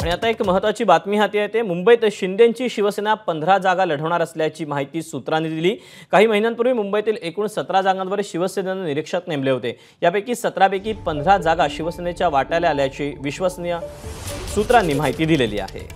आणि आता एक महत्त्वाची बातमी हाती येते। मुंबईत शिंदेंची शिवसेना 15 जागा लढवणार असल्याची माहिती सूत्रांनी दिली। काही महिन्यांपूर्वी मुंबईतील एकूण 17 जागांवर शिवसेनेने निरीक्षक नेमले होते। यापैकी 17 पैकी 15 जागा शिवसेनेच्या वाट्याला आल्याची विश्वसनीय सूत्रांनी माहिती दिलेली आहे।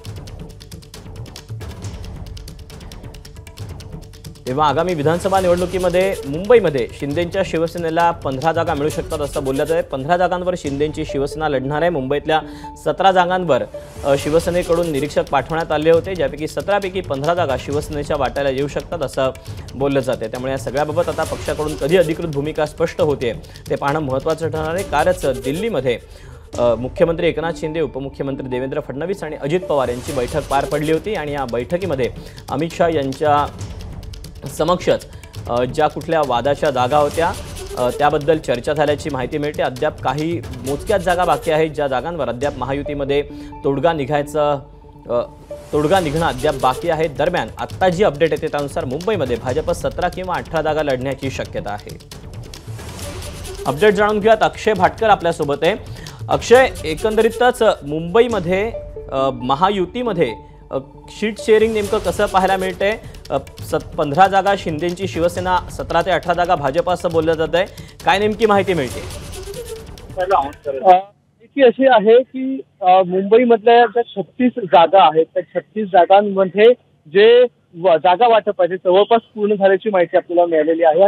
तेव्हा आगामी विधानसभा निवडणुकीमध्ये मुंबईमध्ये शिंदेंच्या शिवसेनेला 15 जागा मिळू शकतात असं बोललं जाते। 15 जागांवर शिंदेंची शिवसेना लढणार आहे। मुंबईतल्या 17 जागांवर शिवसेनेकडून निरीक्षक पाठवण्यात आले होते, ज्यापैकी 17 पैकी 15 जागा शिवसेनेच्या वाट्याला येऊ शकतात असं बोललं जाते। त्यामुळे या सगळ्याबाबत आता पक्षाकडून कधी अधिकृत भूमिका स्पष्ट होते ते पाहणं महत्त्वाचं ठरणार आहे। कालच दिल्लीमध्ये मुख्यमंत्री एकनाथ शिंदे, उपमुख्यमंत्री देवेंद्र फडणवीस आणि अजित पवार यांची बैठक पार पडली होती आणि या बैठकीमध्ये अमित शाह यांच्या समक्षच ज्या कुठल्या वादाच्या जागा होत्या त्याबद्दल चर्चा झाल्याची माहिती मिळते। अद्याप काही मोजक्याच जागा बाकी आहेत, ज्या जागांवर अद्याप महायुतीमध्ये तोडगा निघणं अद्याप बाकी आहे। दरम्यान आता जी अपडेट येते त्यानुसार मुंबईमध्ये भाजप 17 किंवा 18 जागा लढण्याची शक्यता आहे। अपडेट जाणून घेऊयात, अक्षय भाटकर आपल्यासोबत आहे। अक्षय, एकंदरीतच मुंबईमध्ये महायुतीमध्ये शीट शेअरिंग नेमकं कसं पाहायला मिळतंय? 15 जागा शिंदेंची शिवसेना, 17 ते 18 जागा भाजप असं बोललं जात आहे। काय नेमकी माहिती मिळते? अशी आहे की मुंबईमधल्या ज्या 36 जागा आहेत त्या 36 जागांमध्ये जे जागा वाटप आहे जवळपास पूर्ण झाल्याची माहिती आपल्याला मिळालेली आहे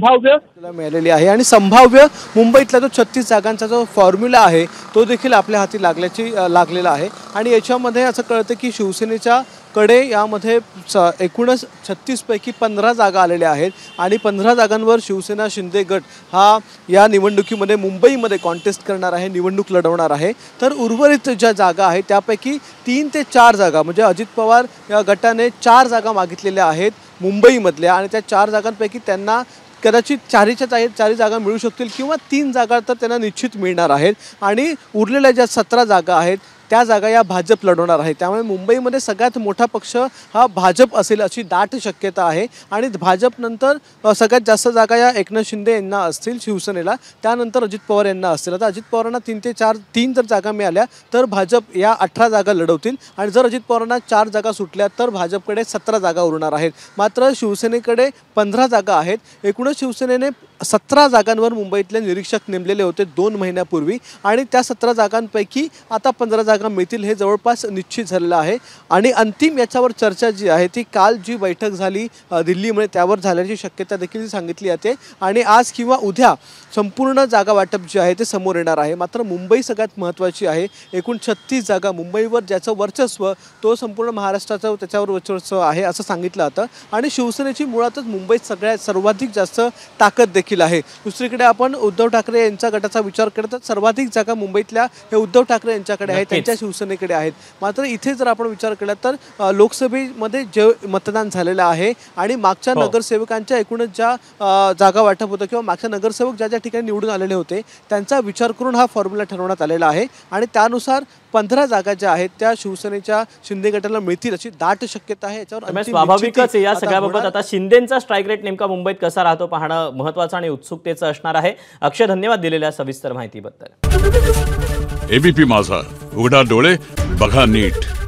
आणि संभाव्य मुंबईतला जो 36 जागांचा जो फॉर्म्युला आहे तो देखील आपल्या हाती लागलेला आहे। आणि याच्यामध्ये असं कळतं की शिवसेनेच्या कडे यामध्ये एकूणच 36 पैकी 15 जागा आलेल्या आहेत आणि 15 जागांवर शिवसेना शिंदे गट हा या निवडणुकीमध्ये मुंबईमध्ये कॉन्टेस्ट करणार आहे, निवडणूक लढवणार आहे। तर उर्वरित ज्या जागा आहेत त्यापैकी 3 ते 4 जागा म्हणजे अजित पवार या गटाने 4 जागा मागितलेल्या आहेत मुंबईमधल्या आणि त्या 4 जागांपैकी त्यांना कदाचित 4 जागा मिळू शकतील किंवा 3 जागा तर त्यांना निश्चित मिळणार आहेत आणि उरलेल्या ज्या 17 जागा आहेत त्या जागा या भाजप लढवणार आहे। त्यामुळे मुंबईमध्ये सगळ्यात मोठा पक्ष हा भाजप असेल अशी दाट शक्यता आहे आणि भाजपनंतर सगळ्यात जास्त जागा या एकनाथ शिंदे यांना असतील शिवसेनेला, त्यानंतर अजित पवार यांना असतील। आता अजित पवारांना 3 ते 4 जर जागा मिळाल्या तर भाजप या 18 जागा लढवतील आणि जर अजित पवारांना 4 जागा सुटल्या तर भाजपकडे 17 जागा उरणार आहेत। मात्र शिवसेनेकडे 15 जागा आहेत। एकूणच शिवसेनेने 17 जागांवर मुंबईतले निरीक्षक नेमलेले होते 2 महिन्यापूर्वी आणि त्या 17 जागांपैकी आता 15 जागा मिळतील हे जवळपास निश्चित झालेलं आहे। आणि अंतिम याच्यावर चर्चा जी आहे ती काल जी बैठक झाली दिल्लीमध्ये त्यावर झाल्याची शक्यता देखील सांगितली जाते आणि आज किंवा उद्या संपूर्ण जागा वाटप जे आहे ते समोर येणार आहे। मात्र मुंबई सगळ्यात महत्त्वाची आहे। एकूण 36 जागा मुंबईवर ज्याचं वर्चस्व तो संपूर्ण महाराष्ट्राचं त्याच्यावर वर्चस्व आहे असं सांगितलं जातं आणि शिवसेनेची मुळातच मुंबईत सर्वाधिक जास्त ताकद देखील आहे। दुसरीकडे आपण उद्धव ठाकरे यांच्या गटाचा विचार केला तर सर्वाधिक जागा मुंबईतल्या हे उद्धव ठाकरे यांच्याकडे आहेत, त्यांच्या शिवसेनेकडे आहेत। मात्र इथे जर आपण विचार केला तर लोकसभेमध्ये जे मतदान झालेलं आहे आणि मागच्या नगरसेवकांच्या एकूणच ज्या जागा वाटप होतं किंवा मागच्या नगरसेवक ज्या ठिकाणी निवडून आलेले होते त्यांचा विचार करून हा फॉर्म्युला ठरवण्यात आलेला आहे आणि त्यानुसार 15 जागा ज्या आहेत त्या शिवसेनेच्या शिंदे गटाला मिळतील अशी दाट शक्यता आहे। याच्यावर स्वाभाविकच या सगळ्याबाबत आता शिंदेंचा स्ट्राईक रेट नेमका मुंबईत कसा राहतो पाहणं महत्त्वाचं आणि उत्सुकतेचं असणार आहे। अक्षय, धन्यवाद दिलेल्या सविस्तर माहितीबद्दल। एबीपी माझा, उघडा डोळे बघा नीट।